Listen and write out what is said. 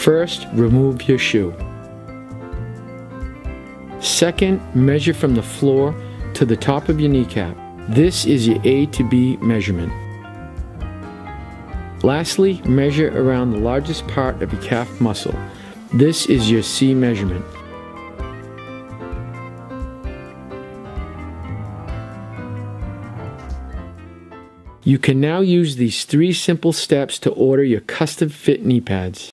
First, remove your shoe. Second, measure from the floor to the top of your kneecap. This is your A to B measurement. Lastly, measure around the largest part of your calf muscle. This is your C measurement. You can now use these 3 simple steps to order your custom fit knee pads.